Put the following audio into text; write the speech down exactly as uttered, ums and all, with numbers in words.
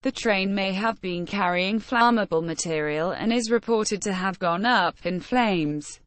The train may have been carrying flammable material and is reported to have gone up in flames.